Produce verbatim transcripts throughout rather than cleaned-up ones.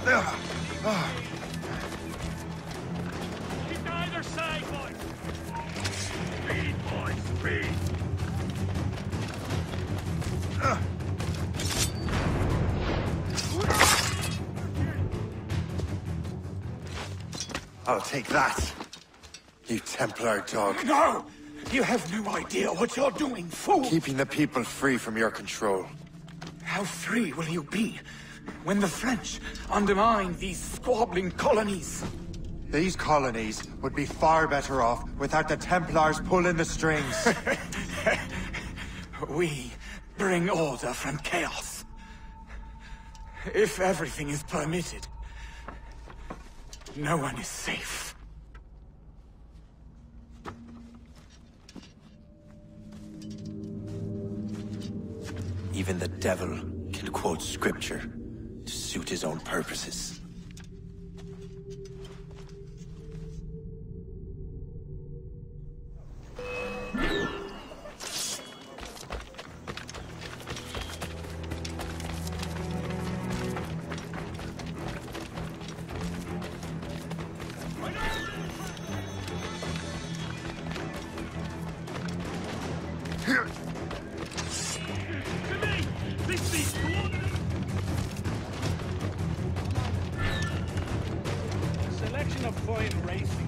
Keep to either side, boys! Speed, boys, speed! I'll take that, you Templar dog. No! You have no idea what you're doing, fool! Keeping the people free from your control. How free will you be when the French undermine these squabbling colonies? These colonies would be far better off without the Templars pulling the strings. We bring order from chaos. If everything is permitted, no one is safe. Even the devil can quote scripture to suit his own purposes. Selection of fine racing.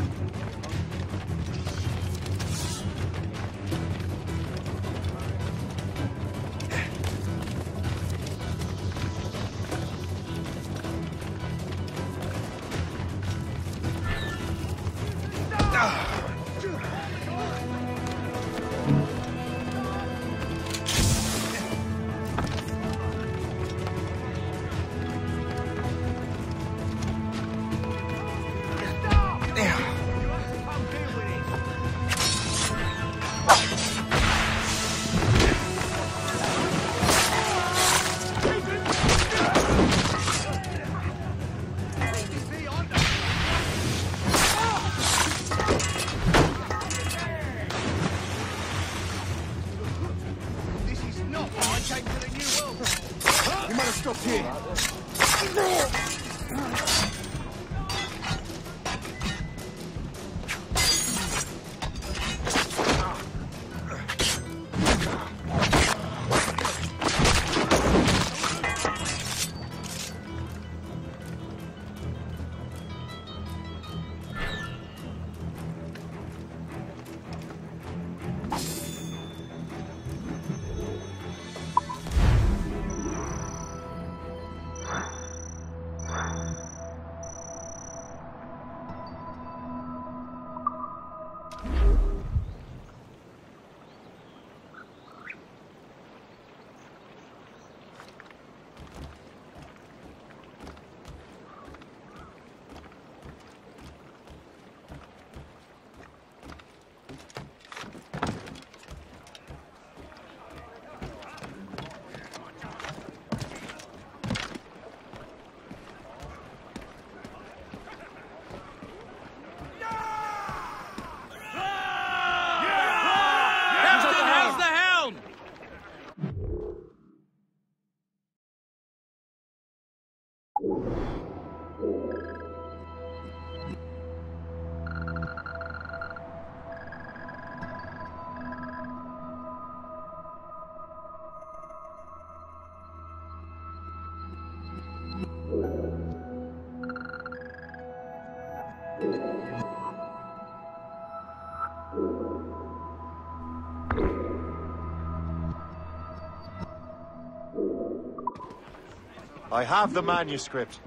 I have the manuscript.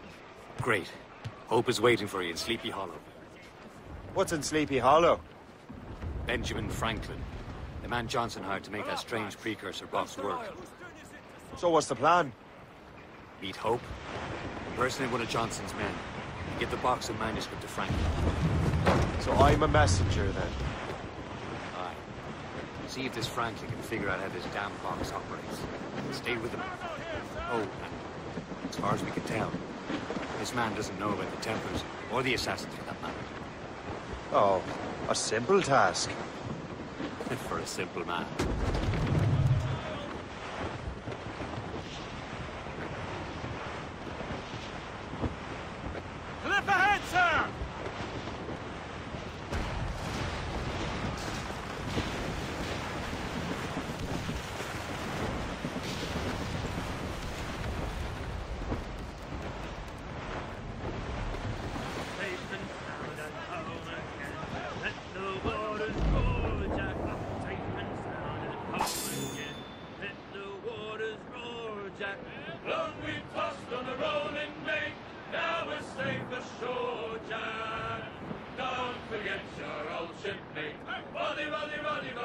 Great. Hope is waiting for you in Sleepy Hollow. What's in Sleepy Hollow? Benjamin Franklin. The man Johnson hired to make that strange precursor box work. So what's the plan? Meet Hope. Impersonate one of Johnson's men. And give the box and manuscript to Franklin. So I'm a messenger, then? Aye. See if this Franklin can figure out how this damn box operates. Stay with him. Oh, and as far as we can tell, this man doesn't know about the Templars, or the Assassins for that matter. Oh, a simple task. For a simple man.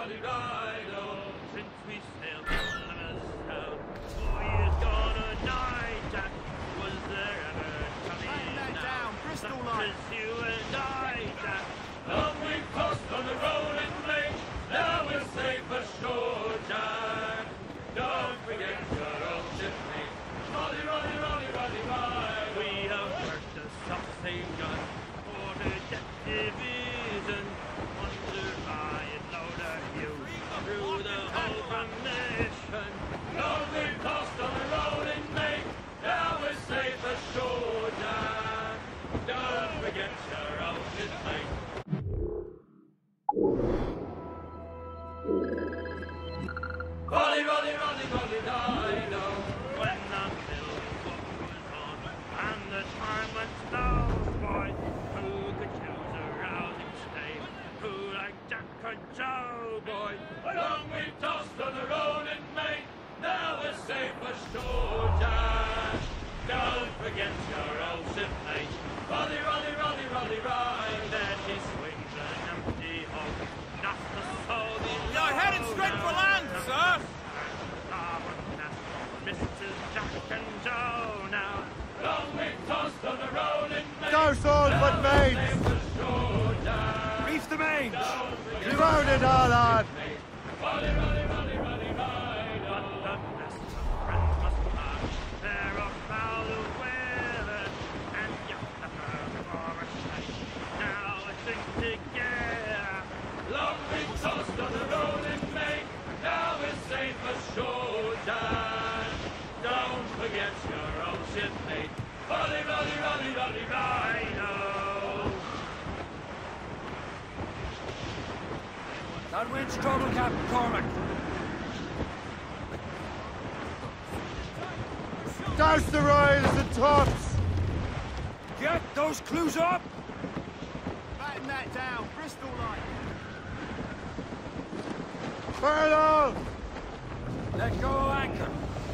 rolly, rido. Since we sailed on a south, four years gone a night, Jack, was there ever coming Batten that now? down, Bristol Such line. as you and I, Jack. Long we've tossed on the rolling lake, now we're safe ashore, Jack. Don't forget your old shipmate. Rolly, rolly, rolly, rolly, rolly. We have worked a soft-same gun for the jet division. Under high and loader you through the whole formation. Long we've tossed on the rolling lake, now we're safe ashore, Jack. Don't forget your old shipmate. Rolly, rolly, rolly, rolly, dido. When the mill was on and the time went slow, boy, who could choose a rousing stave? Who like Jack or Joe, boy? Along we tossed on the rolling mate, now we're safe ashore, Jack. Don't forget your old shipmate. Rolly, rolly, rolly, rolly, ride. There she swings an empty hole. Not the soul below. You're heading straight for land, sir. Missus Jack and Joe now. Long we tossed on the rolling main. Go, swordwood mains! Reef the mains. You own it, Arlard! Rolly, rolly, rolly, rolly, ride. But the best of friends must part. They're all foul of weather. And just the first for a sight. Now I sing together. Long we tossed on the rolling main. Now we're safe ashore, Jack. Don't forget your old shipmate. Rolly, rolly, rolly, rolly, rido. That wind's trouble, Captain Cormac. Douse the royals and tops! Get those clues up. Batten that down, Bristol line. Furlough! Let go anchor.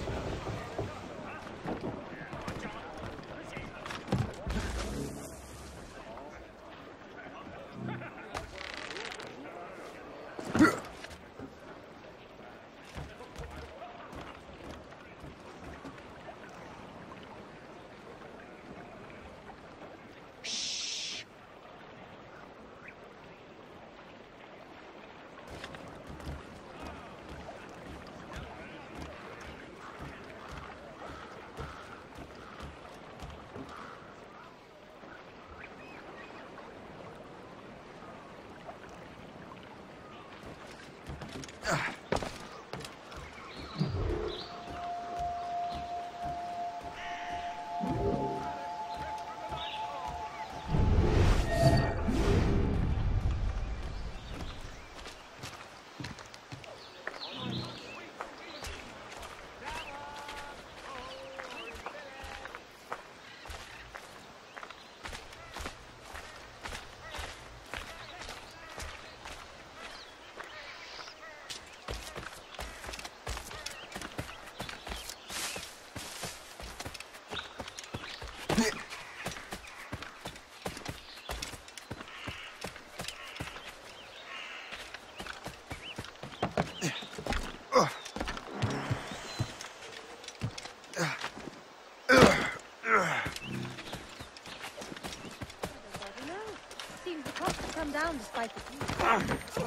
Seems the cops have come down despite the heat.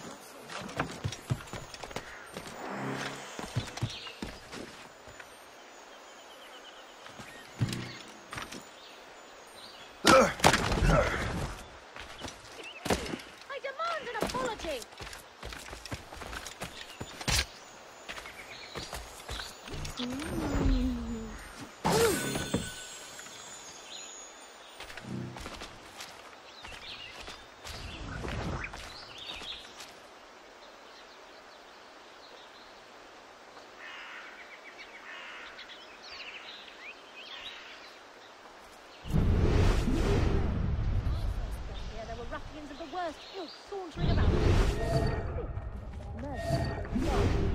I demand an apology! Here there were ruffians of the worst ilk sauntering about. Mercy.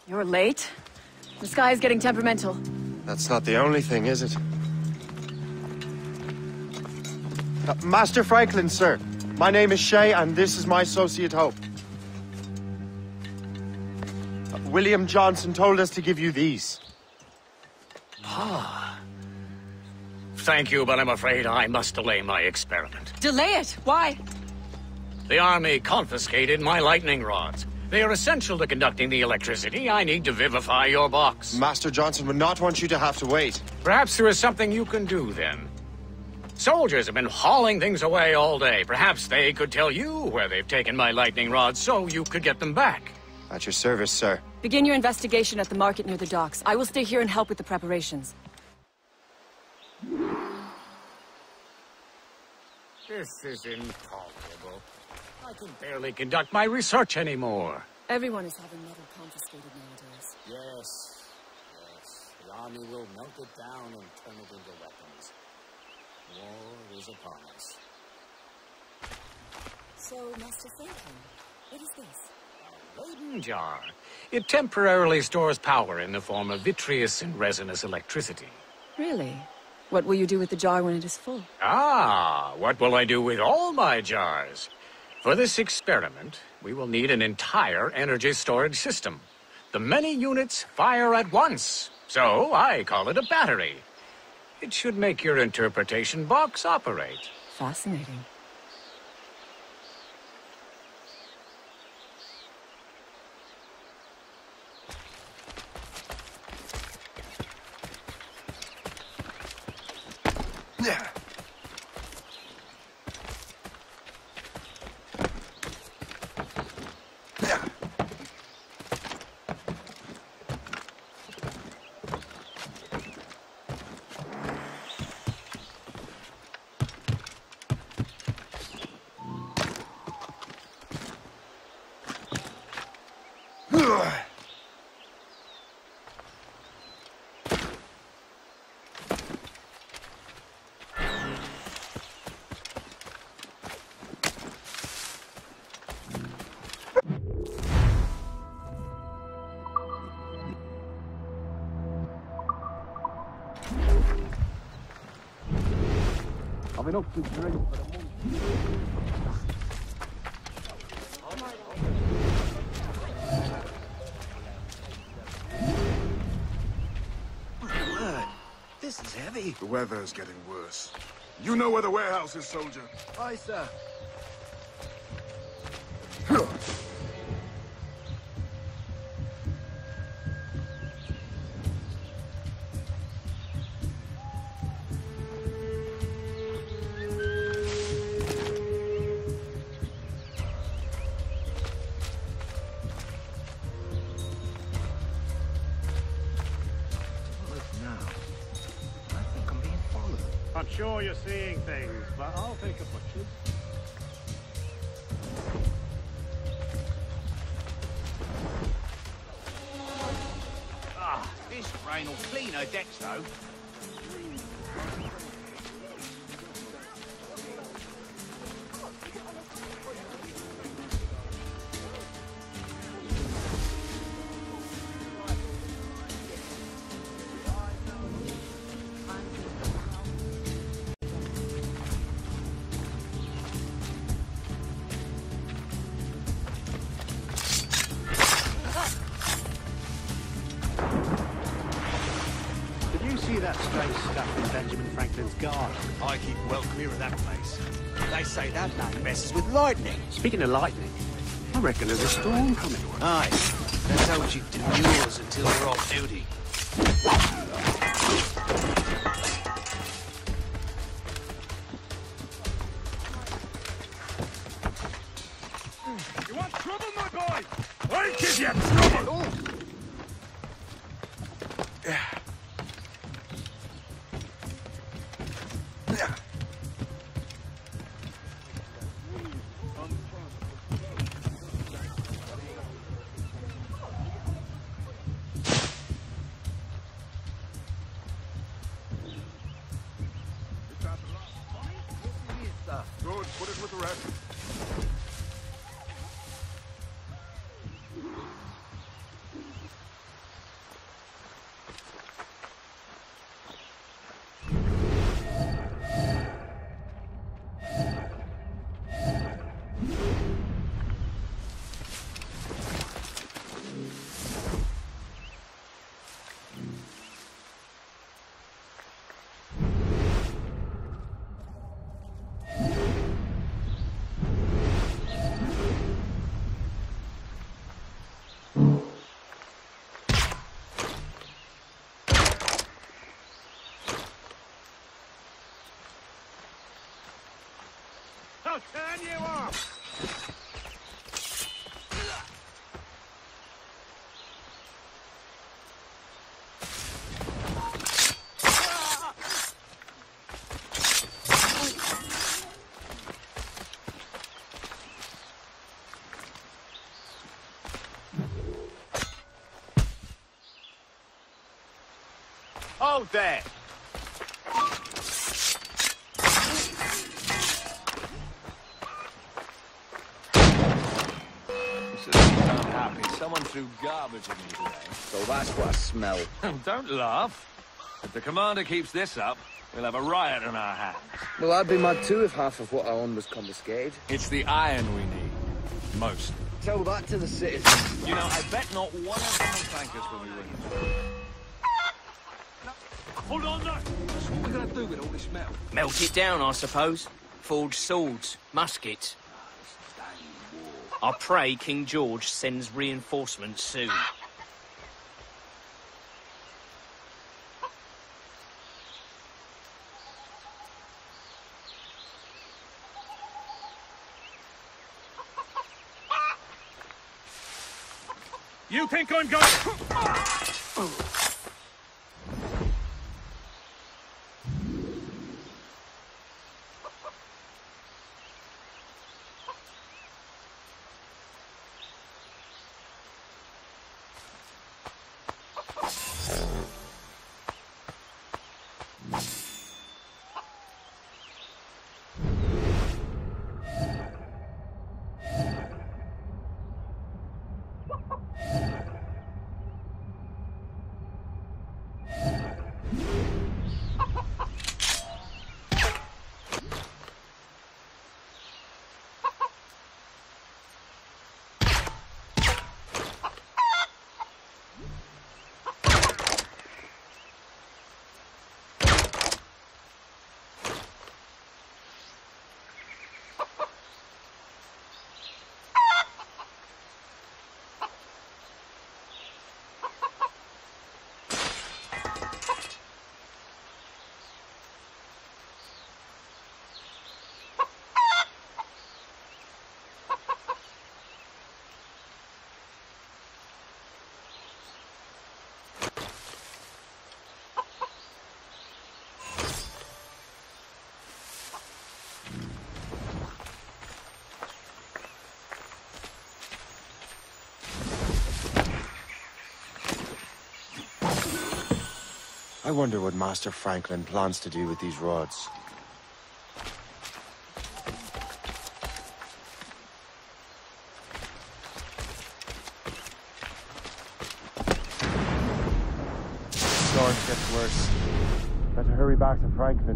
You're late. The sky is getting temperamental. That's not the only thing, is it? Uh, Master Franklin, sir. My name is Shay, and this is my associate Hope. Uh, William Johnson told us to give you these. Ah. Thank you, but I'm afraid I must delay my experiment. Delay it? Why? The army confiscated my lightning rods. They are essential to conducting the electricity I need to vivify your box. Master Johnson would not want you to have to wait. Perhaps there is something you can do, then. Soldiers have been hauling things away all day. Perhaps they could tell you where they've taken my lightning rods so you could get them back. At your service, sir. Begin your investigation at the market near the docks. I will stay here and help with the preparations. This is intolerable. I can barely conduct my research anymore. Everyone is having metal confiscated nowadays. Yes, yes. The army will melt it down and turn it into weapons. War is upon us. So, Master Franklin, what is this? A Leyden jar. It temporarily stores power in the form of vitreous and resinous electricity. Really? What will you do with the jar when it is full? Ah, what will I do with all my jars? For this experiment, we will need an entire energy storage system. The many units fire at once, so I call it a battery. It should make your interpretation box operate. Fascinating. Yeah. I've been up to drink for a month. This is heavy. The weather is getting worse. You know where the warehouse is, soldier? Aye, sir. I'm sure you're seeing things, but I'll take a butcher's. Ah, this rain will clean her decks, though. That strange stuff in Benjamin Franklin's garden. I keep well clear of that place. They say that man messes with lightning. Speaking of lightning, I reckon there's a storm coming. Aye. That's how you do yours until you're off duty. You want trouble, my boy? I'll give you trouble! Yeah. Good, put it with the rest. I'll turn you off! Hold there! Unhappy. Someone threw garbage at me today. So that's what I smell. Don't laugh. If the commander keeps this up, we'll have a riot on our hands. Well, I'd be mad too if half of what I own was confiscated. It's the iron we need. Most. Tell that to the citizens. You know, I bet not one of them will thank us when we win. Hold on there! So what are we gonna do with all this metal? Melt it down, I suppose. Forge swords, muskets. I pray King George sends reinforcements soon. You think I'm going... I wonder what Master Franklin plans to do with these rods. Storm gets worse. Better hurry back to Franklin.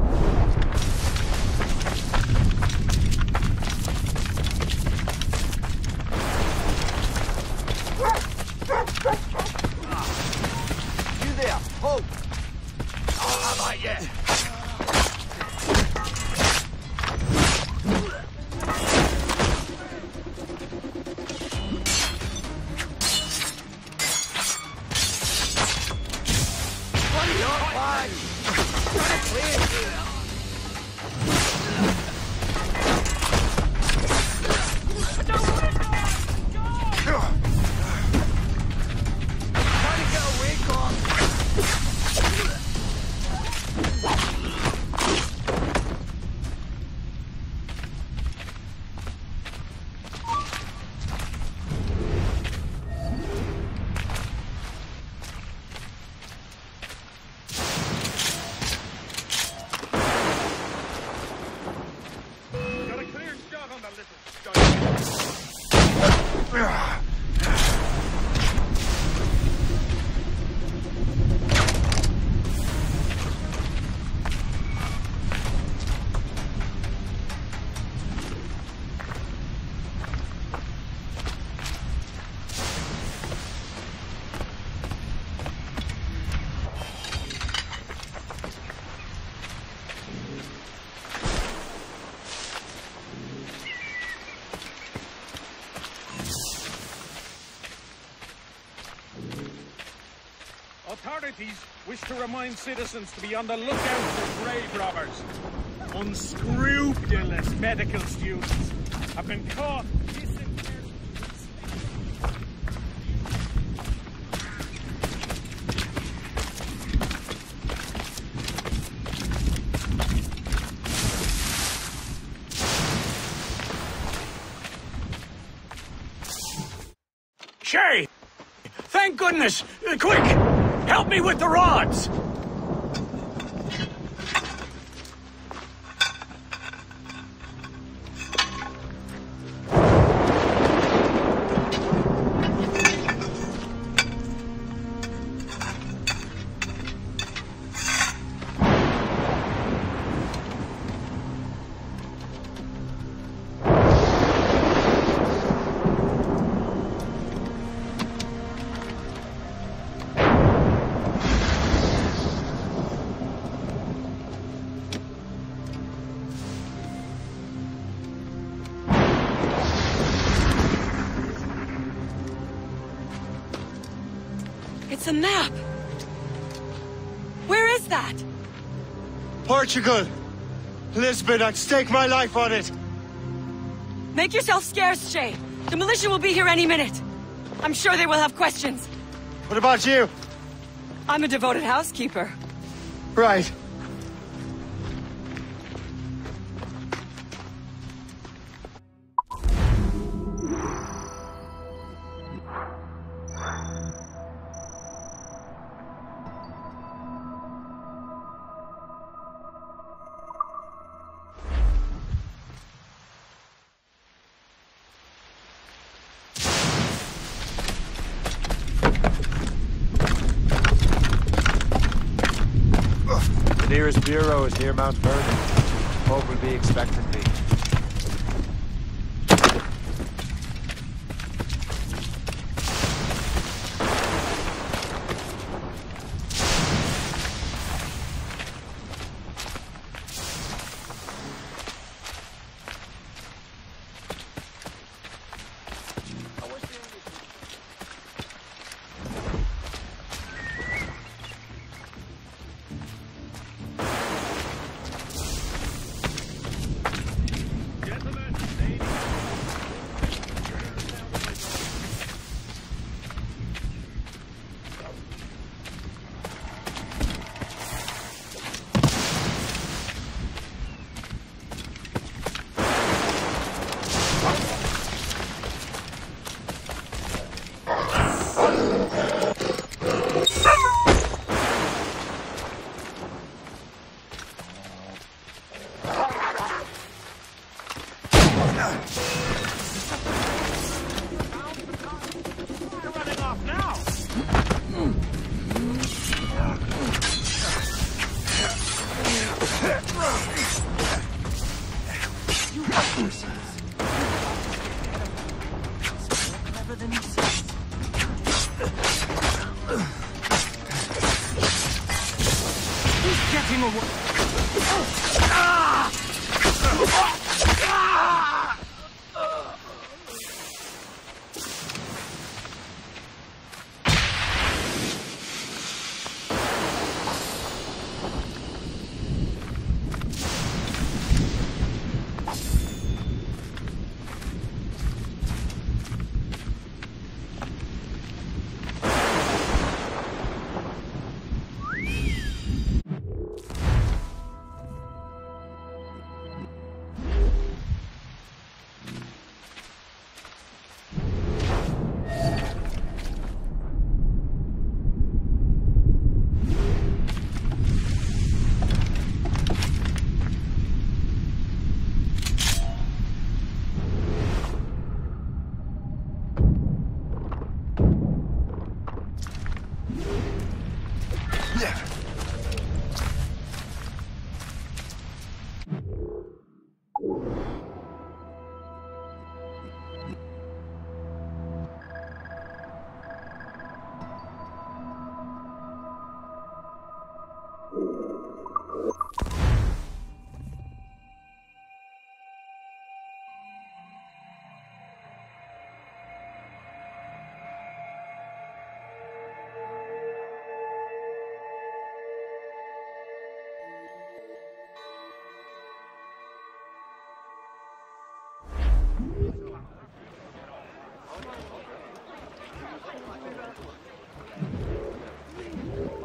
You there! Hold! Oh, not yet! What are your plans? Trying to play it here! Authorities wish to remind citizens to be on the lookout for grave robbers. Unscrupulous medical students have been caught. Shay! Thank goodness! Uh, quick! Help me with the rods! It's a map! Where is that? Portugal! Lisbon, I'd stake my life on it! Make yourself scarce, Shay. The militia will be here any minute. I'm sure they will have questions. What about you? I'm a devoted housekeeper. Right. The nearest bureau is near Mount Vernon. Pope will be expecting me.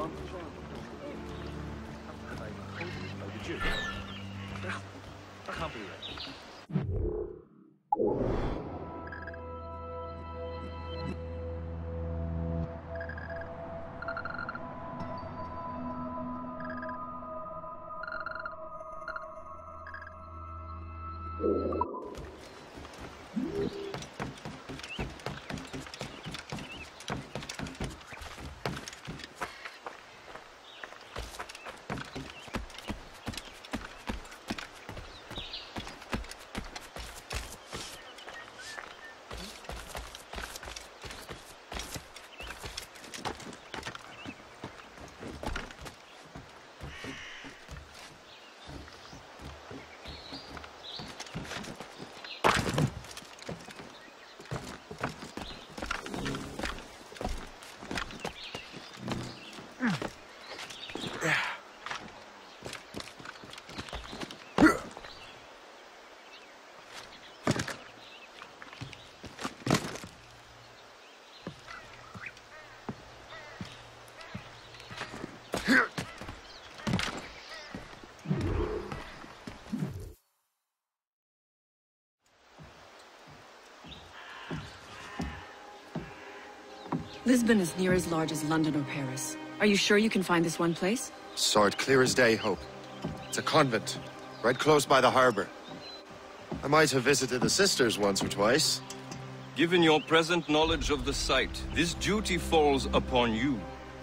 wrong. Did you? I can't be right. Lisbon is near as large as London or Paris. Are you sure you can find this one place? Sword clear as day, Hope. It's a convent, right close by the harbor. I might have visited the sisters once or twice. Given your present knowledge of the site, this duty falls upon you.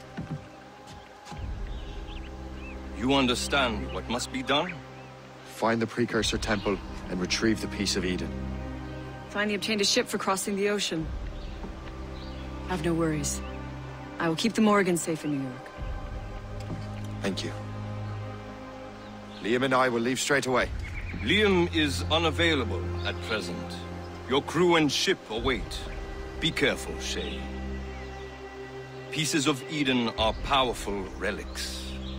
You understand what must be done? Find the Precursor Temple and retrieve the Piece of Eden. Finally obtained a ship for crossing the ocean. Have no worries. I will keep the Morgans safe in New York. Thank you. Liam and I will leave straight away. Liam is unavailable at present. Your crew and ship await. Be careful, Shay. Pieces of Eden are powerful relics.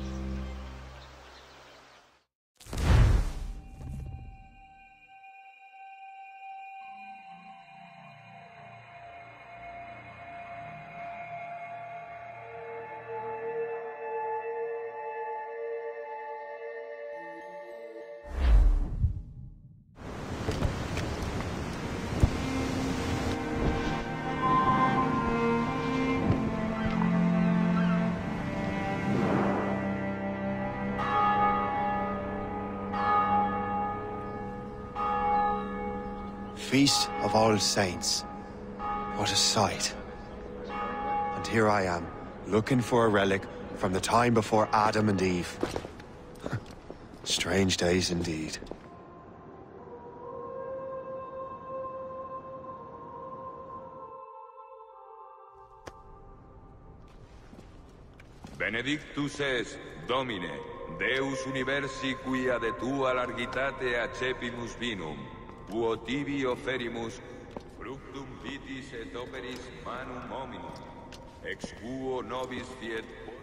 Feast of All Saints. What a sight. And here I am, looking for a relic from the time before Adam and Eve. Strange days indeed. Benedictus es, Domine, Deus universi quia de tua largitate accepimus vinum, quo tibi offerimus, fructum vitis et operis manum hominum, ex quo nobis fiet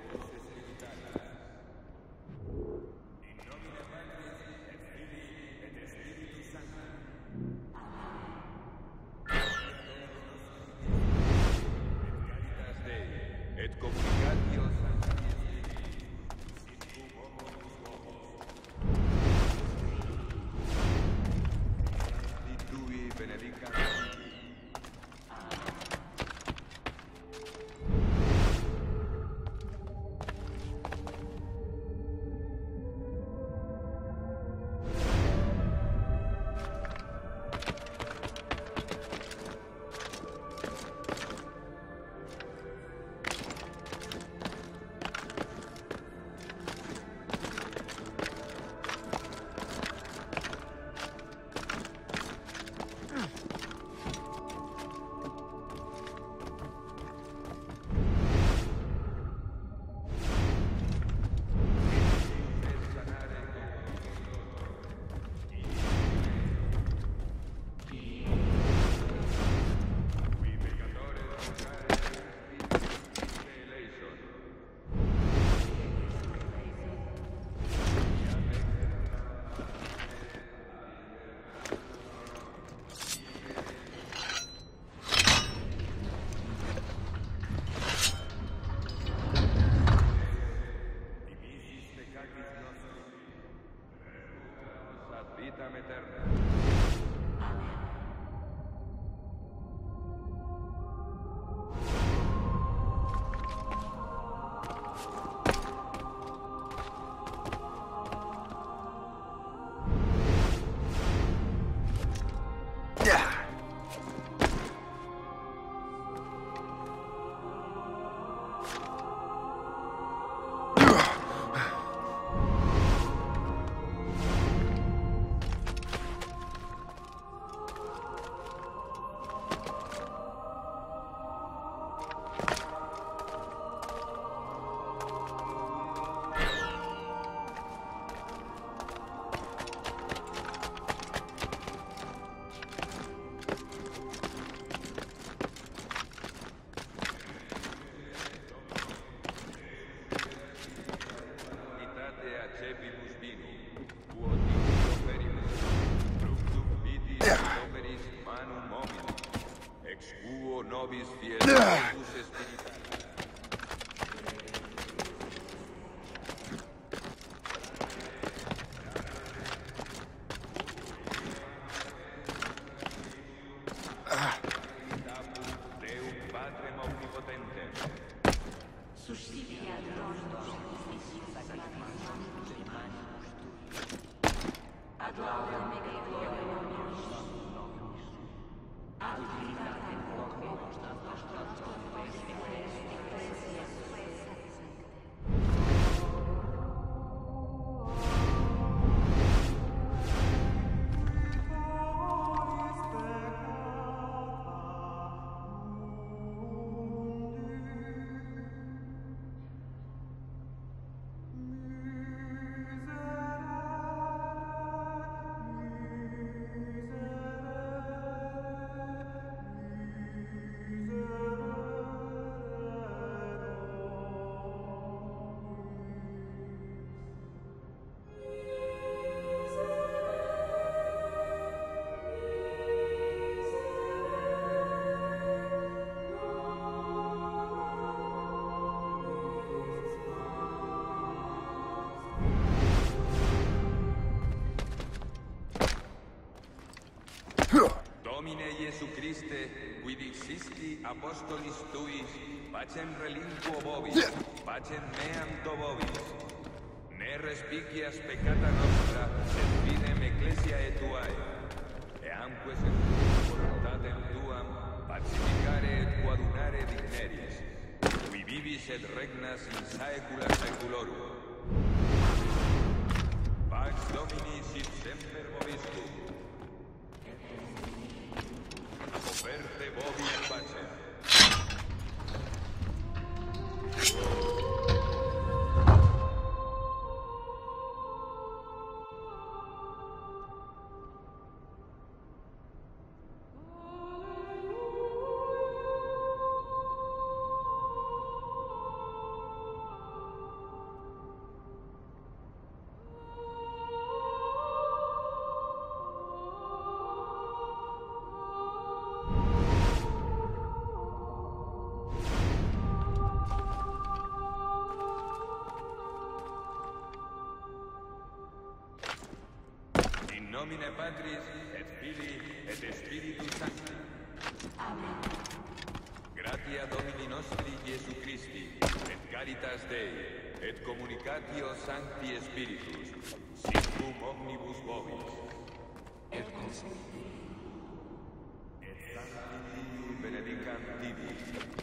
et communicatio vitam aeterna. Nobis fiel Deus Spiritus. Deum Patrem omnipotentem. Suscipiat ordos ad laudem et gloriam ad divinatem Domine Iesu Christe, qui dixisti apostolis tuis, pacem relinquo vobis, pacem meam to vobis. Ne respicias peccata nostra, et fidem ecclesiae tuae. Eamque secundum voluntatem tuam, pacificare et coadunare digneris, qui vivis et regnas in saecula saeculorum. Pax Domini sit semper vobiscum. Oferte vobis pacem. Nomine Patris, et Filii, et Spiritus Sancti. Amen. Gratia Domini nostri Iesu Christi, et caritas Dei, et communicatio Sancti Spiritus, siccum omnibus vobis. Et consenti. Et Sancti benedicam tibi.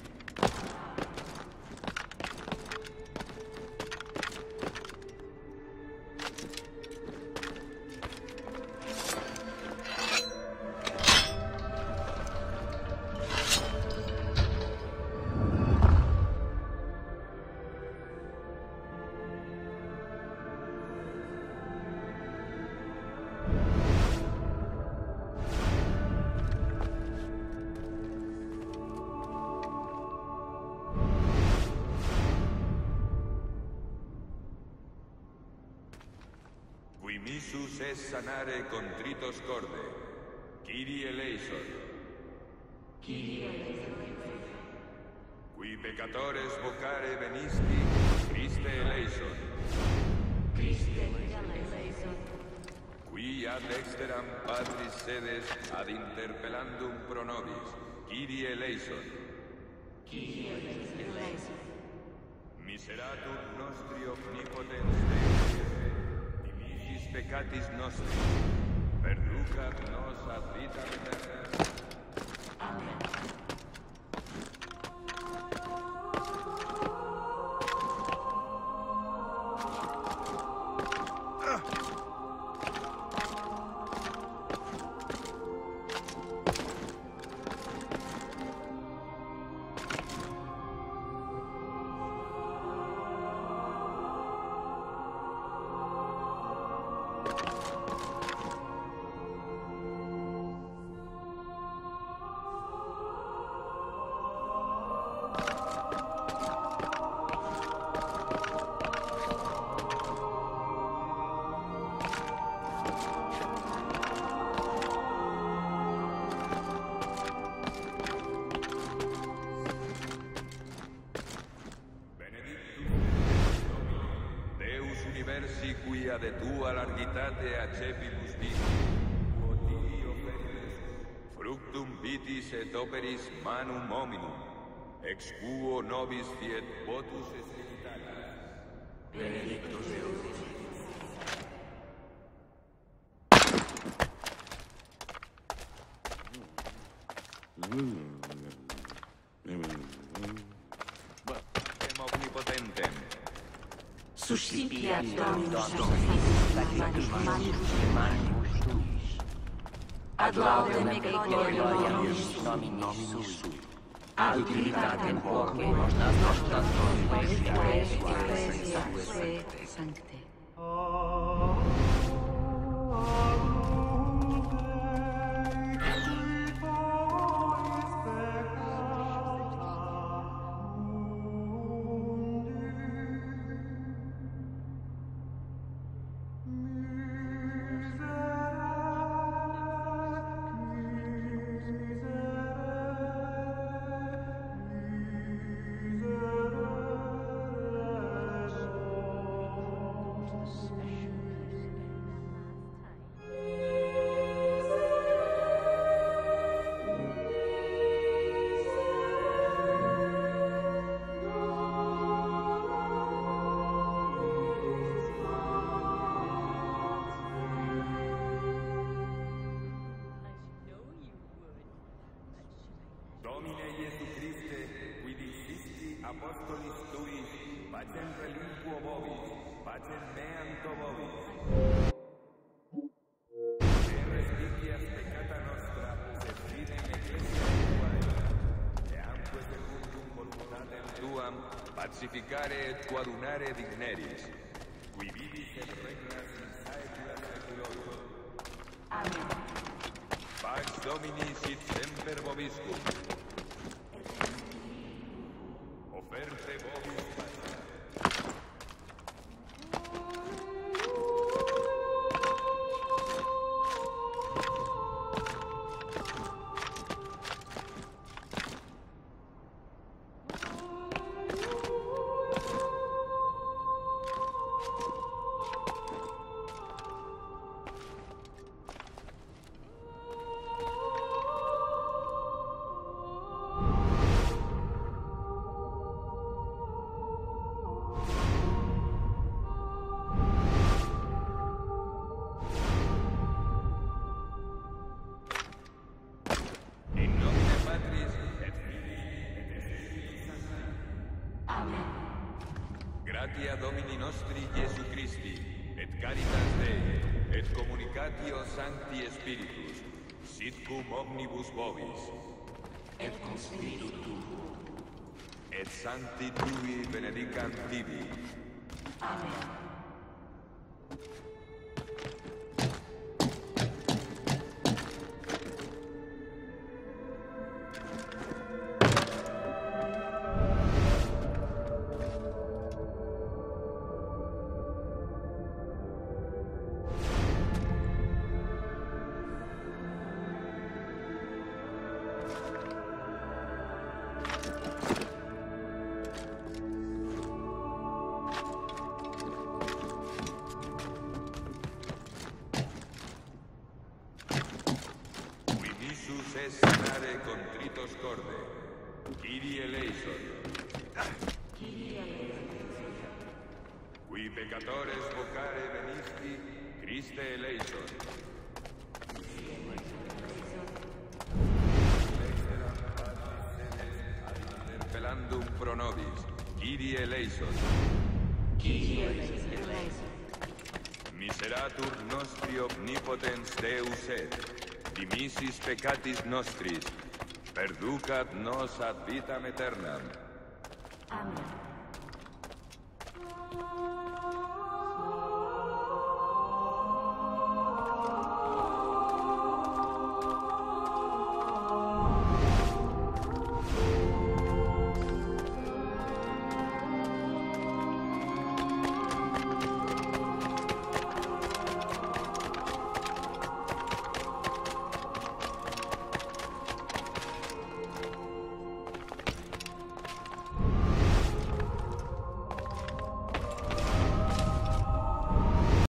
Qui missus es sanare contritos corde. Kyrie eleison. Kyrie eleison. Qui peccatores vocare venisti, Christe eleison. Christe eleison. Qui ad dexteram patris sedes ad interpellandum pro nobis. Kyrie eleison. Kyrie eleison. Miseratum nostri omnipotens Deus, dimiscis peccatis nostri, perducat nos ad vitam aeterna. Amen. Universi quia de tua largitate accepimus vita, quoti oferimus, fructum vitis et operis manum hominum, ex quo nobis fiet votus espiritualis. Benedictus Deus. Em omnipotentem. Suscipiat Dominus manibus tuis. Ad laudem et gloriam Dominus sui. Ad utilitatem quoque nostras ecclesiae sancte. Domine Iesu Christe, qui dicisti apostolis tuis, pacem relinquo vobis, pacem meanto vobis. E respicias peccata nostra, sed fidem ecclesia tua, eamque secundum voluntatem tuam, pacificare et coadunare digneris, qui vivis et regnas in saecula saeculorum. Amen. Pax Domini sit semper vobiscum. Oferte vobis pacem. Gratia Domini nostri Iesu Christi, et caritas Dei, et communicatio Sancti Spiritus, sit cum omnibus vobis, et cum spiritu tuo, et Sancti Tui benedicant tibi. Amen. es sanare contritos corde. Kyrie eleison. Qui peccatores vocare venisti, Christe eleison. Interpellandum pro nobis, Kyrie eleison. Kyrie eleison. Miseratur nostri omnipotens Deus et, dimissis peccatis nostris, perducat nos ad vitam aeternam. Amen.